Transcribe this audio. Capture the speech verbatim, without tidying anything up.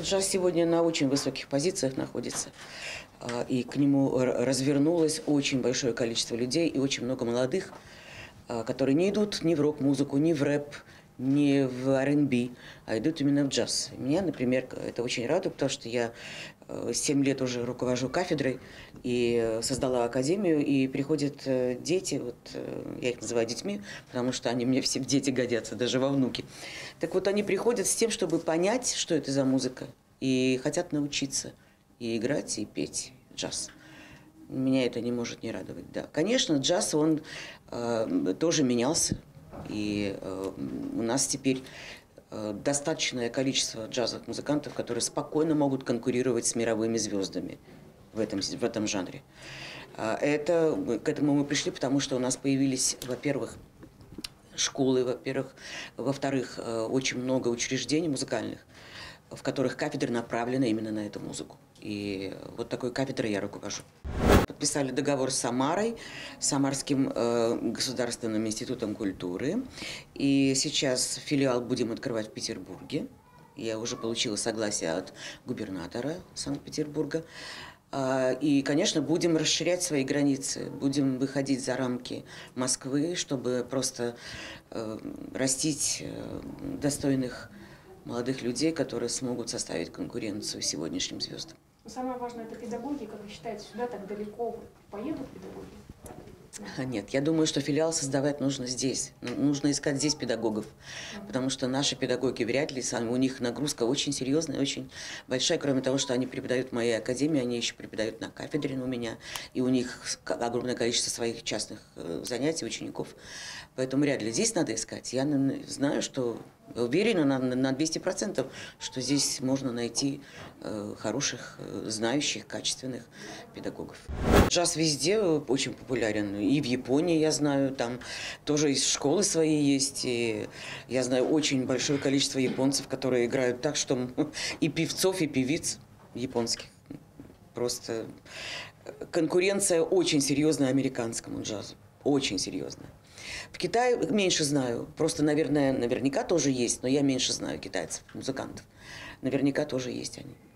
Джаз сегодня на очень высоких позициях находится, и к нему развернулось очень большое количество людей и очень много молодых, которые не идут ни в рок-музыку, ни в рэп, ни в ар энд би, а идут именно в джаз. Меня, например, это очень радует, потому что я семь лет уже руковожу кафедрой и создала академию, и приходят дети, вот я их называю детьми, потому что они мне все в дети годятся, даже во внуки. Так вот, они приходят с тем, чтобы понять, что это за музыка, и хотят научиться и играть, и петь джаз. Меня это не может не радовать, да. Конечно, джаз, он э, тоже менялся, и э, у нас теперь э, достаточное количество джазовых музыкантов, которые спокойно могут конкурировать с мировыми звездами в этом, в этом жанре. Это, к этому мы пришли, потому что у нас появились, во-первых, школы, во-первых, во-вторых, очень много учреждений музыкальных, в которых кафедры направлены именно на эту музыку. И вот такой кафедрой я руковожу. Подписали договор с Самарой, Самарским э, государственным институтом культуры. И сейчас филиал будем открывать в Петербурге. Я уже получила согласие от губернатора Санкт-Петербурга. И, конечно, будем расширять свои границы, будем выходить за рамки Москвы, чтобы просто э, растить э, достойных молодых людей, которые смогут составить конкуренцию сегодняшним звездам. Но самое важное – это педагоги. Как вы считаете, сюда так далеко поедут педагоги? Нет, я думаю, что филиал создавать нужно здесь. Нужно искать здесь педагогов, потому что наши педагоги вряд ли, у них нагрузка очень серьезная, очень большая. Кроме того, что они преподают в моей академии, они еще преподают на кафедре у меня, и у них огромное количество своих частных занятий, учеников. Поэтому вряд ли здесь надо искать. Я знаю, что, уверена на, на двести процентов, что здесь можно найти э, хороших, знающих, качественных педагогов. Джаз везде очень популярен. И в Японии, я знаю, там тоже школы свои есть. И я знаю очень большое количество японцев, которые играют так, что и певцов, и певиц японских. Просто конкуренция очень серьезная американскому джазу. Очень серьезная. В Китае меньше знаю. Просто, наверное, наверняка тоже есть, но я меньше знаю китайцев, музыкантов. Наверняка тоже есть они.